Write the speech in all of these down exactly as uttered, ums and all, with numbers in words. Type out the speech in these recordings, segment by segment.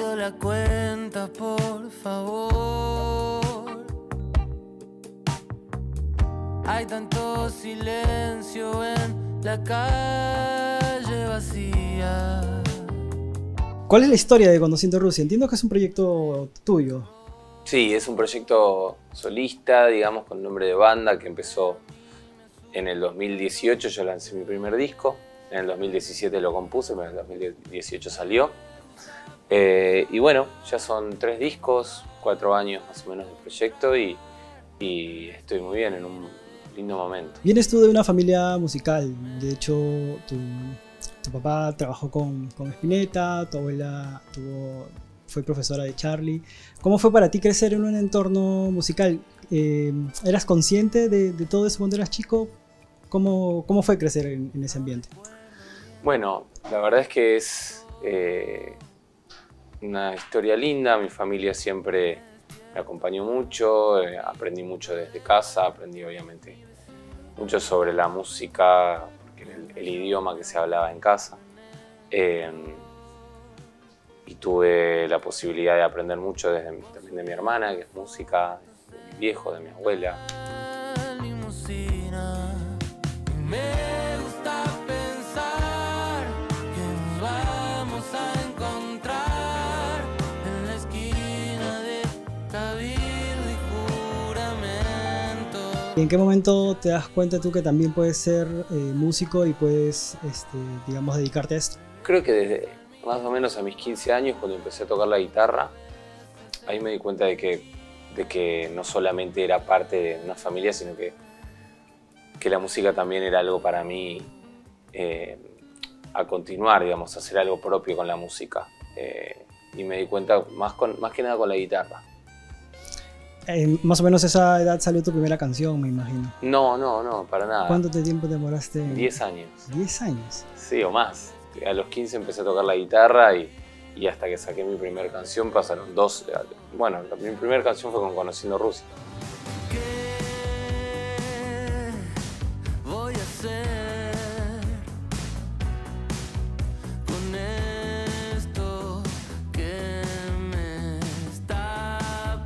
perdido la cuenta, por favor. Hay tanto silencio en la calle vacía. ¿Cuál es la historia de Conociendo Rusia? Entiendo que es un proyecto tuyo. Sí, es un proyecto solista, digamos, con nombre de banda, que empezó en el dos mil dieciocho. Yo lancé mi primer disco, en el dos mil diecisiete lo compuse, pero en el dos mil dieciocho salió. Eh, y bueno, ya son tres discos, cuatro años más o menos de proyecto y, y estoy muy bien, en un lindo momento. Vienes tú de una familia musical, de hecho tu, tu papá trabajó con, con Spinetta, tu abuela tuvo, fue profesora de Charlie. ¿Cómo fue para ti crecer en un entorno musical? Eh, ¿Eras consciente de, de todo eso cuando eras chico? ¿Cómo, cómo fue crecer en, en ese ambiente? Bueno, la verdad es que es eh, una historia linda. Mi familia siempre me acompañó mucho, eh, aprendí mucho desde casa, aprendí obviamente mucho sobre la música, porque era el, el idioma que se hablaba en casa. Eh, y tuve la posibilidad de aprender mucho desde, también de mi hermana, que es música, de mi viejo, de mi abuela. ¿Y en qué momento te das cuenta tú que también puedes ser eh, músico y puedes, este, digamos, dedicarte a esto? Creo que desde más o menos a mis quince años, cuando empecé a tocar la guitarra, ahí me di cuenta de que, de que no solamente era parte de una familia, sino que, que la música también era algo para mí eh, a continuar, digamos, a hacer algo propio con la música. Eh, y me di cuenta más, con, más que nada con la guitarra. Eh, más o menos a esa edad salió tu primera canción, me imagino. No, no, no, para nada. ¿Cuánto tiempo te demoraste? Diez años. ¿Diez años? Sí, o más. A los quince empecé a tocar la guitarra y, y hasta que saqué mi primera canción pasaron dos. Bueno, mi primera canción fue con Conociendo Rusia. ¿Qué voy a hacer con esto que me está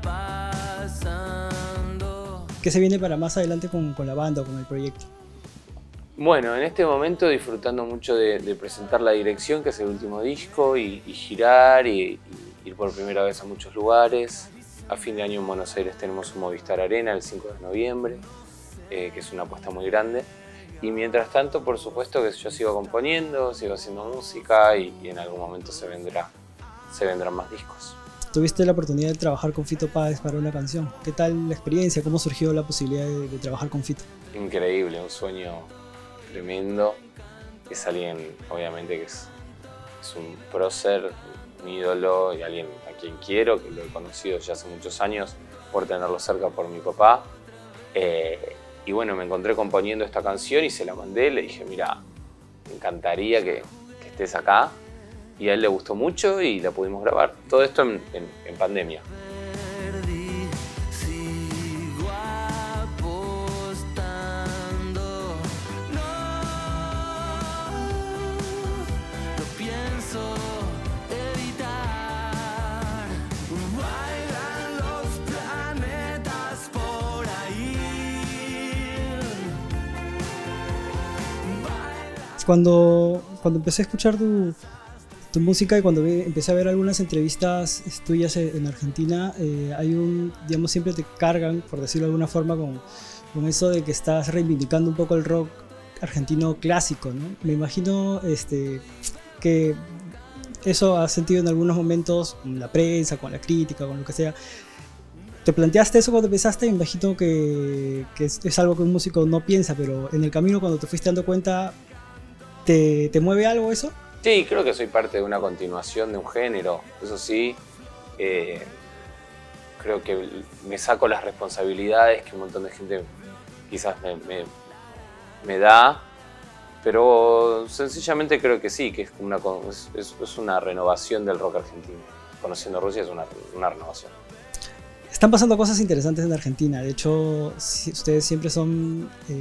pasando? ¿Qué se viene para más adelante con, con la banda o con el proyecto? Bueno, en este momento disfrutando mucho de, de presentar La Dirección, que es el último disco, y, y girar y, y ir por primera vez a muchos lugares. A fin de año en Buenos Aires tenemos un Movistar Arena el cinco de noviembre, eh, que es una apuesta muy grande. Y mientras tanto, por supuesto que yo sigo componiendo, sigo haciendo música y, y en algún momento se, vendrá, se vendrán más discos. Tuviste la oportunidad de trabajar con Fito Páez para una canción. ¿Qué tal la experiencia? ¿Cómo surgió la posibilidad de, de trabajar con Fito? Increíble, un sueño tremendo. Es alguien, obviamente, que es, es un prócer, un ídolo y alguien a quien quiero, que lo he conocido ya hace muchos años por tenerlo cerca por mi papá. Eh, y bueno, me encontré componiendo esta canción y se la mandé, le dije, mira, me encantaría que, que estés acá. Y a él le gustó mucho y la pudimos grabar. Todo esto en, en, en pandemia. Cuando, cuando empecé a escuchar tu, tu música y cuando ve, empecé a ver algunas entrevistas tuyas en Argentina, eh, hay un, digamos, siempre te cargan, por decirlo de alguna forma, con, con eso de que estás reivindicando un poco el rock argentino clásico, ¿no? Me imagino este, que eso has sentido en algunos momentos con la prensa, con la crítica, con lo que sea. ¿Te planteaste eso cuando empezaste? Me imagino que, que es, es algo que un músico no piensa, pero en el camino cuando te fuiste dando cuenta, ¿te, te mueve algo eso? Sí, creo que soy parte de una continuación de un género, eso sí. Eh, creo que me saco las responsabilidades que un montón de gente quizás me, me, me da, pero sencillamente creo que sí, que es una, es, es una renovación del rock argentino. Conociendo Rusia es una, una renovación. Están pasando cosas interesantes en Argentina. De hecho, si ustedes siempre son, eh,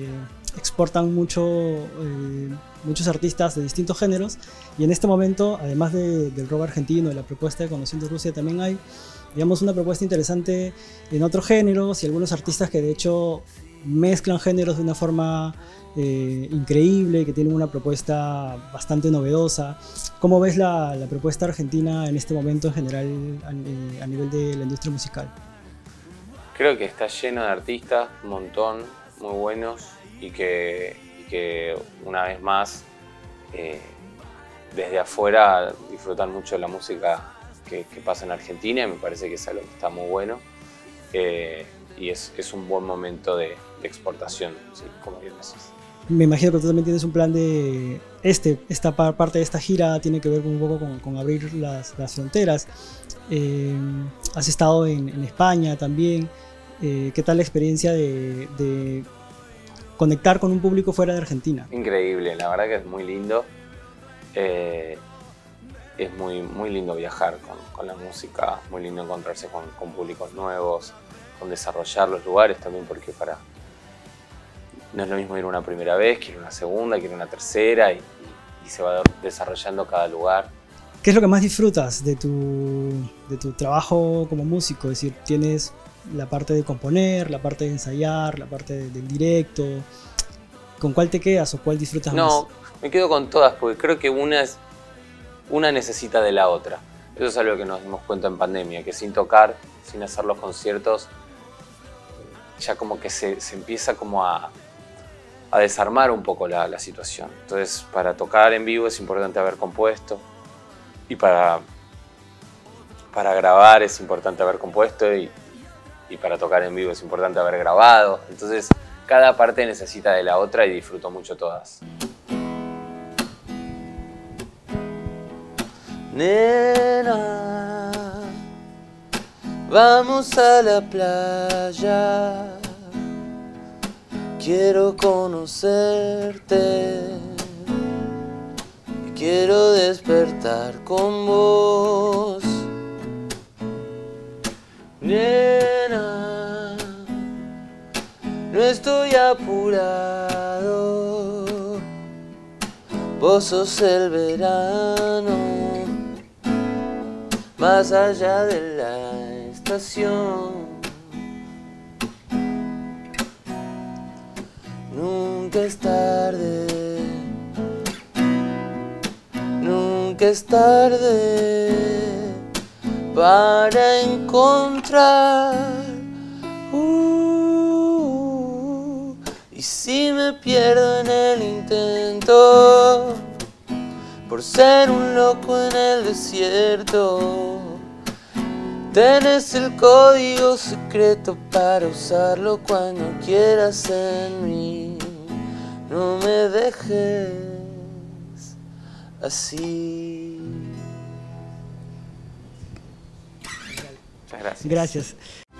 exportan mucho, eh, muchos artistas de distintos géneros, y en este momento, además de, del rock argentino, de la propuesta de Conociendo Rusia, también hay, digamos, una propuesta interesante en otros géneros y algunos artistas que de hecho mezclan géneros de una forma eh, increíble, que tienen una propuesta bastante novedosa. ¿Cómo ves la, la propuesta argentina en este momento en general a, a nivel de la industria musical? Creo que está lleno de artistas, un montón, muy buenos, y que, y que una vez más, eh, desde afuera disfrutan mucho de la música que, que pasa en Argentina, y me parece que es algo que está muy bueno. Eh, y es, es un buen momento de, de exportación, ¿sí? Como bien decís. Me imagino que tú también tienes un plan de... Este, esta parte de esta gira tiene que ver un poco con, con abrir las, las fronteras. Eh, has estado en, en España también. Eh, ¿Qué tal la experiencia de, de conectar con un público fuera de Argentina? Increíble, la verdad que es muy lindo. Eh, es muy, muy lindo viajar con, con la música, muy lindo encontrarse con, con públicos nuevos, con desarrollar los lugares también, porque para no es lo mismo ir una primera vez que ir una segunda, que ir una tercera, y, y, y se va desarrollando cada lugar. ¿Qué es lo que más disfrutas de tu, de tu trabajo como músico? Es decir, tienes la parte de componer, la parte de ensayar, la parte de, del directo. ¿Con cuál te quedas o cuál disfrutas no, más? No, me quedo con todas, porque creo que una, es, una necesita de la otra. Eso es algo que nos dimos cuenta en pandemia, que sin tocar, sin hacer los conciertos, ya como que se, se empieza como a, a desarmar un poco la, la situación. Entonces, para tocar en vivo es importante haber compuesto, y para, para grabar es importante haber compuesto, y, y para tocar en vivo es importante haber grabado. Entonces, cada parte necesita de la otra, y disfruto mucho todas. Nena, vamos a la playa, quiero conocerte, quiero despertar con vos. Nena, no estoy apurado, vos sos el verano, más allá de la estación. Nunca es tarde, nunca es tarde para encontrar. Uh, y si me pierdo en el intento, por ser un loco en el desierto, tenés el código secreto para usarlo cuando quieras en mí. No me dejes así. Muchas gracias. Gracias.